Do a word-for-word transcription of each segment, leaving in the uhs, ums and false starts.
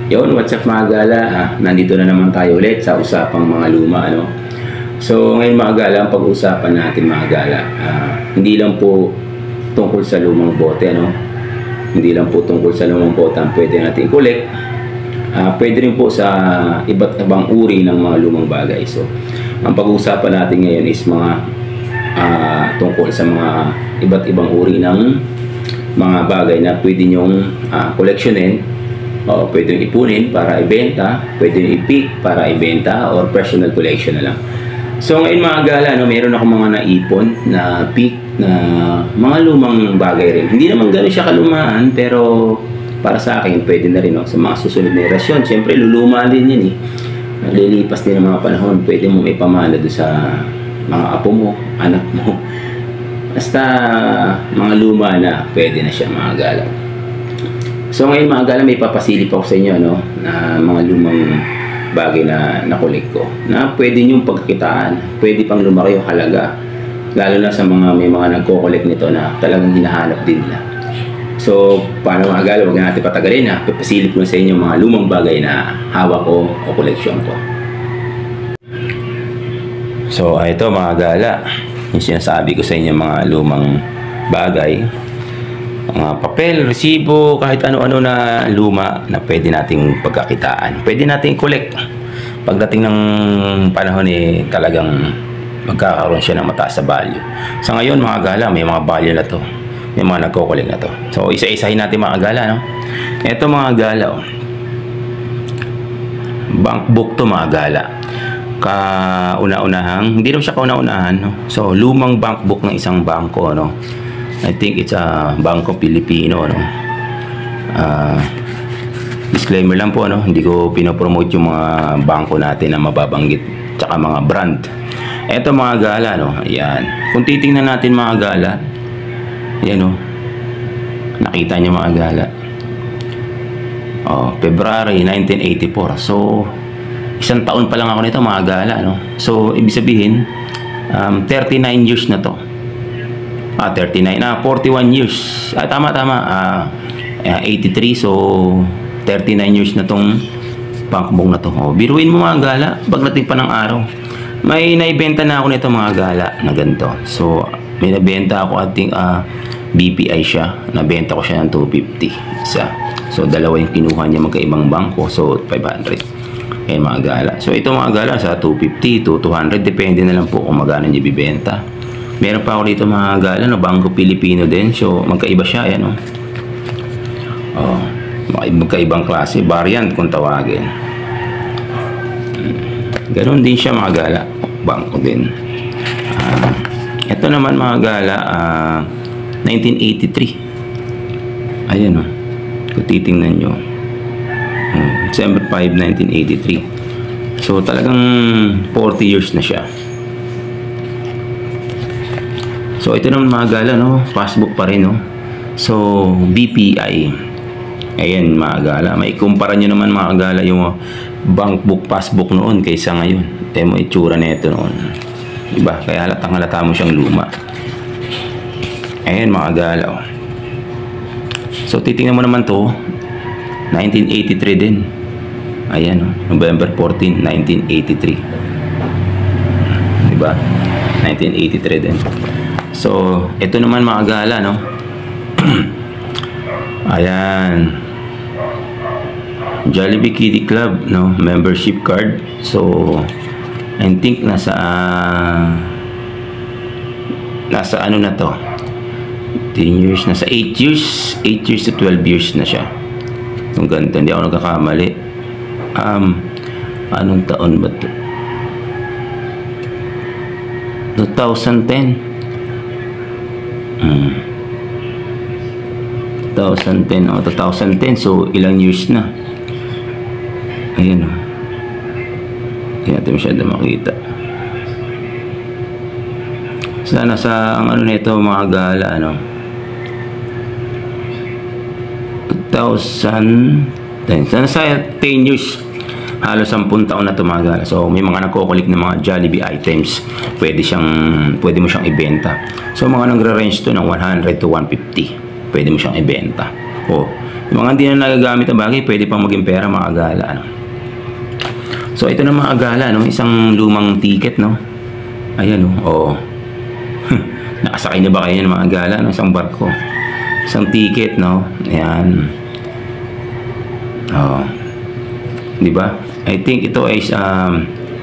Yun, what's up mga gala? Ah, nandito na naman tayo ulit sa usapang mga luma, ano? So, ngayon mga gala, ang pag-uusapan natin mga gala, ah, hindi lang po tungkol sa lumang bote, ano? Hindi lang po tungkol sa lumang bote ang pwede natin collect. Ah, pwede rin po sa iba't ibang uri ng mga lumang bagay. So, ang pag-uusapan natin ngayon is mga ah, tungkol sa mga iba't ibang uri ng mga bagay na pwede nyong ah, collectionin. O pwede yung ipunin para ibenta, pwede yung i-pick para ibenta, or personal collection na lang. So ngayon mga gala, no, meron ako mga naipon na pick na mga lumang bagay rin. Hindi naman gano'n siya kalumaan, pero para sa akin pwede na rin, no, sa mga susunod na henerasyon. Siyempre luluma din yan eh. Naglilipas din ang mga panahon, pwede mo may pamana doon sa mga apo mo, anak mo. Basta mga luma na, pwede na siya mga gala. So ngayon mga gala, may papasilip ako sa inyo, no, na mga lumang bagay na nakulik ko na pwede nyong pagkitaan, pwede pang lumaki yung halaga, lalo na sa mga may mga nagko-collect nito na talagang hinahanap din nila. So paano mga gala, huwag na natin patagalin, ha. Papasilip ko sa inyo mga lumang bagay na hawak ko o koleksyon ko. So ito mga gala, yung sinasabi ko sa inyo mga lumang bagay, mga papel, resibo, kahit ano-ano na luma na pwede nating pagkakitaan. Pwede nating collect. Pagdating ng panahon eh, talagang magkakaroon siya ng mataas sa value. Sa ngayon mga gala, may mga value na to. May mga nagko-collect na to. So isa-isahin natin mga gala, no? Ito mga gala, oh. Bank book to mga gala. Kauna-unahang, hindi naman siya kauna-unahan, no? So lumang bank book ng isang bangko, no? I think it's a Bangko Pilipino, no? Uh, disclaimer lang po, no? Hindi ko pinopromote yung mga bangko natin na mababanggit, tsaka mga brand. Eto mga gala, no? Ayan. Kung titingnan natin mga gala, ayan, no? Nakita niyo mga gala. Oh, February nineteen eighty-four. So, isang taon pa lang ako nito mga gala, no? So, ibig sabihin, um, thirty-nine years na to. Ah, thirty-nine, ah, forty-one years. Ah, tama, tama. Ah, eighty-three, so thirty-nine years na tong bankbook na to. Oh, biruin mo mga gala, pagdating pa ng araw. May naibenta na ako nito mga gala na ganito. So, may nabenta ako, I think, ah, B P I siya. Nabenta ko siya ng two fifty. Isa. So, dalawa yung kinuha niya magkaibang bangko. So, five hundred. Ayan mga gala. So, ito mga gala sa two fifty to two hundred. Depende na lang po kung magkano niya bibenta. Meron pa ako dito mga gala na Bangko Pilipino din. So magkaiba siya, ayan, oh. Oh, magkaibang klase, variant kung tawagin. Ganon din siya mga gala, bangko din. Uh, ito naman mga gala, uh, nineteen eighty-three. Ayan, oh. Kung titingnan nyo, uh, December five, nineteen eighty-three. So talagang forty years na siya. So ito naman mga gala, no, passbook pa rin, no. So B P I. Ayan mga gala, may kumpara nyo naman mga gala yung bank book, passbook noon kaysa ngayon. Ito mo itsura nito noon, diba? Kaya halatang halata mo siyang luma. Ayan mga gala, oh. So titingnan mo naman to, nineteen eighty-three din. Ayan, oh, November fourteen, nineteen eighty-three, diba? nineteen eighty-three din. So, ito naman mga gala, no? Ayan. Jollibee Kiddie Club, no? Membership card. So, I think nasa uh, nasa ano na to? ten years, nasa eight years. eight years to twelve years na siya. Yung ganito, hindi ako nagkakamali. Um, anong taon ba to? twenty ten. Hmm. twenty ten, oh, twenty ten, so ilang years na. Ayan, oh. Hindi natin masyado makita. Sana sa ang ano nito mga gala, ano, twenty ten, sana sa ten years, halos sampung taon na ito mga gala. So may mga nagko-collect ng mga Jollibee items, pwede siyang pwede mo siyang ibenta. So mga nagre-range to ng one hundred to one fifty, pwede mo siyang ibenta. O Yung mga hindi na nagagamit na bagay, pwede pang maging pera mga gala, ano. So ito na mga gala, no, isang lumang ticket, no. Ayan, no. Oh. Nakasakay na ba kayo ng mga gala, no, isang barko. Isang ticket, no. Ayan. Oh. 'Di ba? I think ito ay um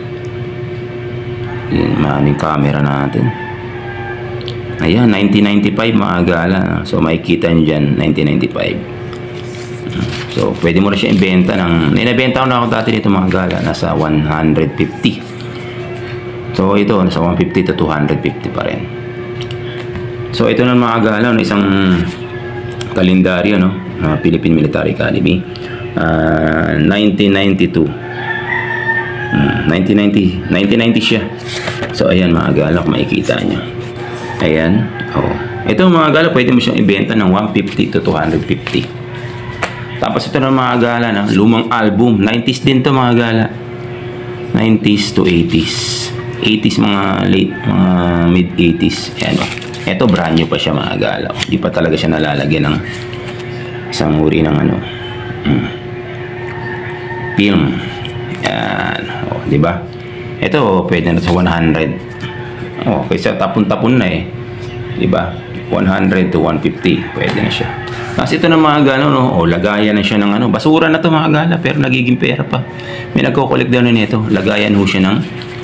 yung maning camera natin. Ayan, nineteen ninety-five mga gala. So makikita niyo diyan, nineteen ninety-five. So pwede mo na siya ibenta ng, ninabenta ko na ako dati nito mga gala, nasa one hundred fifty. So ito nasa one fifty to two hundred fifty pa rin. So ito na mga gala, no, isang kalendaryo, no, uh, Philippine Military Academy, uh, nineteen ninety-two. Hmm, nineteen ninety, nineteen ninety siya. So ayan mga gala, kung makikita nyo. Ayan. Oh. Ito mga gala, pwede mo siyang ibenta ng one fifty to two hundred fifty. Tapos ito na mga gala, no, lumang album, nineties din to mga gala. nineties to eighties. eighties mga late, mga mid eighties. Ayan, oh. Ito brand new pa siya mga gala. Hindi pa talaga siya nalalagyan ng isang uri ng ano, hmm, film. Yan, oh, di ba? Ito pwede na sa one hundred. Oh, kaysa tapon-tapon na eh. Di ba? one hundred to one fifty, pwede na siya. Kasi ito na mga gala, no, oh, lagayan na siya ng ano, basura na to mga gala, pero nagiging pera pa. May nagko-collect daw na nito. Lagayan ho siya ng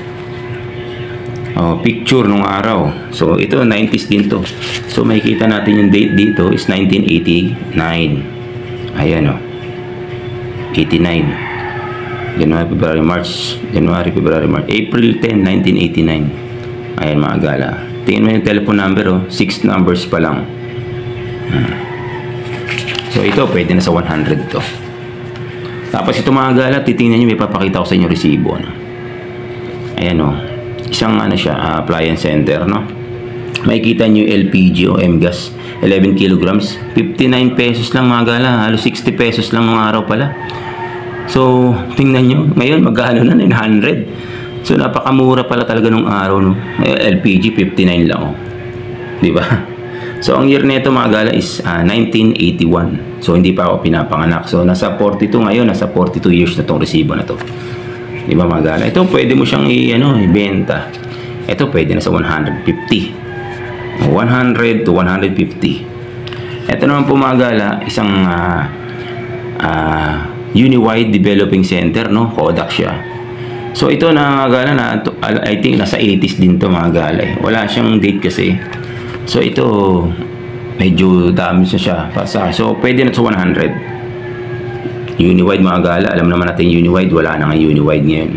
oh, picture nung araw. So ito nineties din to. So makikita natin yung date dito is nineteen eighty-nine. Ayan, oh. eighty-nine. January, February, March. January, February, March. April tenth, nineteen eighty-nine. Ayan mga gala. Tingnan mo yung telephone number, oh. Six numbers pa lang. Hmm. So ito pwede na sa one hundred to. Tapos ito mga gala, titingnan nyo, may papakita ko sa inyo resibo, no? Ayan, oh. Isang ano siya, uh, appliance center, no? Makikita nyo yung L P G o M-gas, eleven kilograms, fifty-nine pesos lang mga gala, halos sixty pesos lang ng araw pala. So tingnan nyo, ngayon magkano na, nine hundred. So napakamura pala talaga nung araw, no? L P G fifty-nine lang, oh. Di ba? So ang year nito mga gala is uh, nineteen eighty-one. So hindi pa ako pinapanganak. So nasa forty-two ngayon, nasa forty-two years na tong resibo na to. Di ba mga gala? Ito pwede mo siyang i, ano, ibenta. Ito pwede na sa one hundred fifty. one hundred to one hundred fifty. Ito naman po mga gala, isang uh, uh, Uniwide Developing Center, no? Kodak siya. So ito na mga gala, na I think nasa eighties din to mga gala, eh. Wala siyang date kasi. So ito medyo damage na siya para sa, so pwede na sa one hundred. Uniwide mga gala, alam naman natin Uniwide, wala na nga Uniwide ngayon.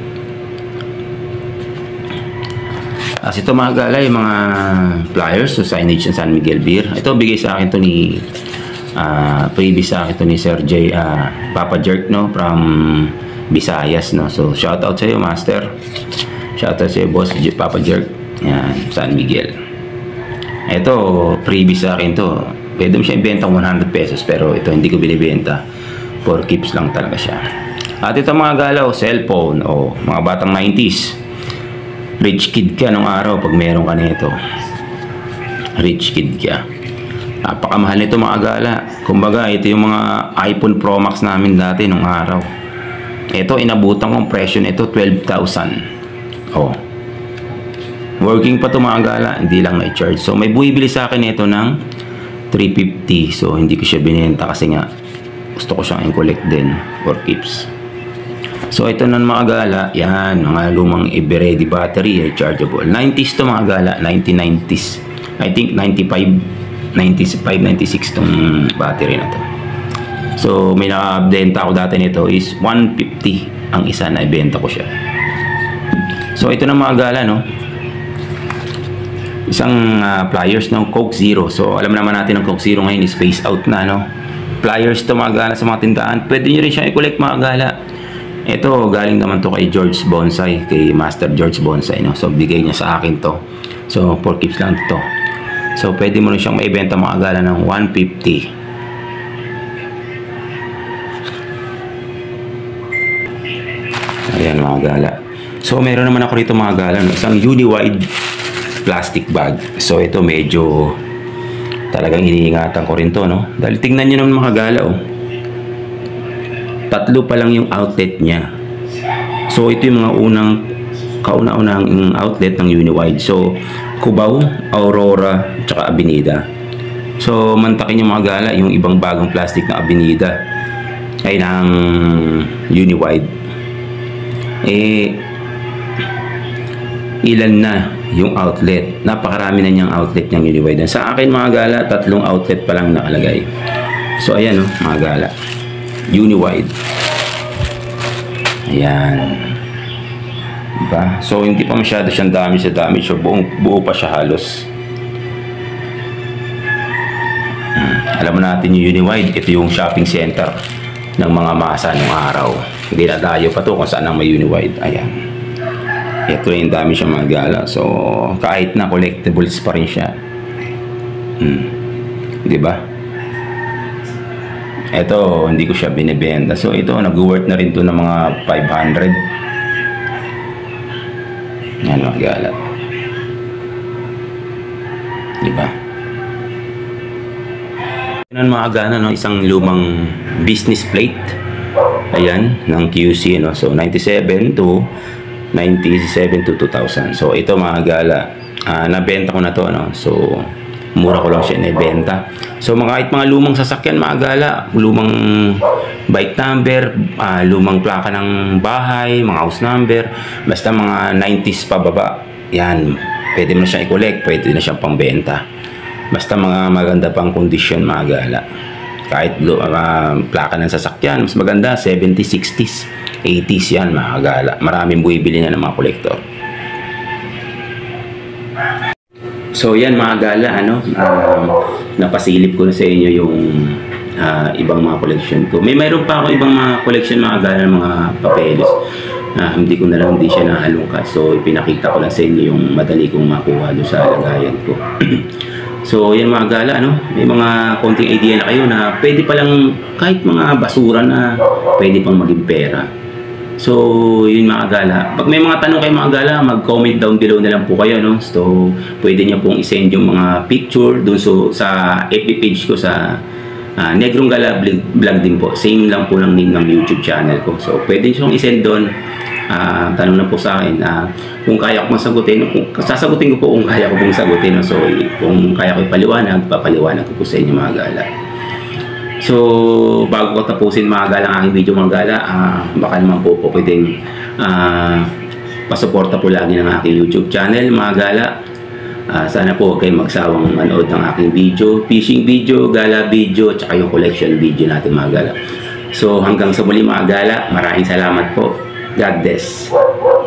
As ito mga gala, yung mga flyers, so signage ng San Miguel Beer. Ito bigay sa akin to ni uh, previous sa akin to ni Sir J, uh, Papa Jerk, no, from Visayas, no. So shout out sa iyo master. Shout out sa iyo boss J, Papa Jerk. Yan, San Miguel. Ito previous sa akin to. Pwede mo siya ibenta one hundred pesos, pero ito hindi ko binibenta. For keeps lang talaga siya. At ito mga galaw, cellphone o mga batang nineties. Rich kid ka nung araw pag meron ka nito. Rich kid ka. Napakamahal nito mga gala. Kumbaga ito yung mga iPhone Pro Max namin dati nung araw. Ito inabutan kong presyo nito twelve thousand. Oh. Working pa to mga gala, hindi lang na-charge. So may buibili sa akin ito ng three fifty. So hindi ko siya binenta kasi nga gusto ko siyang i-collect din for keeps. So ito na mga gala, yan, mga lumang Eveready battery, rechargeable. nineties to mga gala, nineteen nineties. I think ninety-five, ninety-five, ninety-six tong battery na to. So may nakabenta ako dati nito is one fifty ang isa, na ibenta ko siya. So ito na mga gala, no? Isang uh, pliers ng Coke Zero. So alam naman natin ang Coke Zero ngayon is space out na, no? Pliers to mga gala sa mga tindahan. Pwede nyo rin siyang i-collect mga gala. Ito galing naman to kay George Bonsai, kay Master George Bonsai, no? So bigay niya sa akin to. So for keeps lang to. So pwede mo rin siyang maibenta mga gala ng one fifty. Ayan mga gala. So meron naman ako rito mga gala, no? Isang Uniwide plastic bag. So ito medyo Talagang iniingatan ko rin to, no? Dahil tingnan nyo naman mga gala, oh. Tatlo pa lang yung outlet niya. So ito yung mga unang kauna-unang outlet ng Uniwide. So Cubao, Aurora, tsaka Avenida. So mantakin yung mga gala, yung ibang bagong plastic na Avenida ay ng Uniwide. Eh ilan na yung outlet? Napakarami na niyang outlet ng Uniwide. Sa akin mga gala, tatlong outlet pa lang nakalagay. So ayan, oh, mga gala, Uniwide. Ayan, diba? So hindi pa masyado siyang dami sa dami. So buong, buo pa siya halos. hmm. Alam mo natin yung Uniwide, ito yung shopping center ng mga masa ng araw. Hindi na tayo pa to kung saan ang may Uniwide. Ayan, ito yung dami siya mga gala. So kahit na collectibles pa rin siya. hmm. Diba? Ito, hindi ko siya binibenta. So ito, nag-worth na rin to ng mga five hundred. Yan mga gala. Diba? Yan mga gana, no? Isang lumang business plate. Ayan, ng Q C, no? So ninety-seven to ninety-seven to two thousand. So ito mga gala, uh, nabenta ko na to, no? So mura ko lang siya nabenta. So mga kahit mga lumang sasakyan mga gala, lumang bike number, uh, lumang plaka ng bahay, mga house number, basta mga nineties pababa, yan, pwede mo na siyang i-collect, pwede na siyang pangbenta. Basta mga maganda pang kondisyon mga gala. Kahit uh, plaka ng sasakyan, mas maganda, seventies, sixties, eighties yan mga gala. Maraming buibili na ng mga kolektor. So yan mga gala, ano, um, napasilip ko na sa inyo yung uh, ibang mga collection ko. May mayroon pa ako ibang mga collection mga gala ng mga papeles. Uh, hindi ko na lang hindi siya nahalungkat. So ipinakita ko lang sa inyo yung madali kong makuha doon sa lagayan ko. So yan mga gala, ano, may mga konting idea na kayo na pwede palang kahit mga basura na pwede pang maging pera. So, yun mga gala. Pag may mga tanong kayo mga gala, mag-comment down below na lang po kayo, no? So, pwede niyo pong isend yung mga picture doon so, sa F B page ko sa uh, Negrong Gala Vlog din po. Same lang po ng name ng YouTube channel ko. So, pwede niyo isend doon. Uh, tanong na po sa akin. Uh, kung kaya ko masagutin, kung, sasagutin ko po kung kaya ko pong sagutin. No? So, kung kaya ko ipaliwanag, papaliwanag ko po sa inyo mga gala. So, bago ko tapusin mga gala ang aking video mga gala, uh, baka naman po po pwedeng uh, pasuporta po lagi ng aking YouTube channel mga gala. Uh, sana po huwag kayong magsawang manood ng aking video, fishing video, gala video, tsaka yung collection video natin mga gala. So, hanggang sa muli mga gala, maraming salamat po. God bless.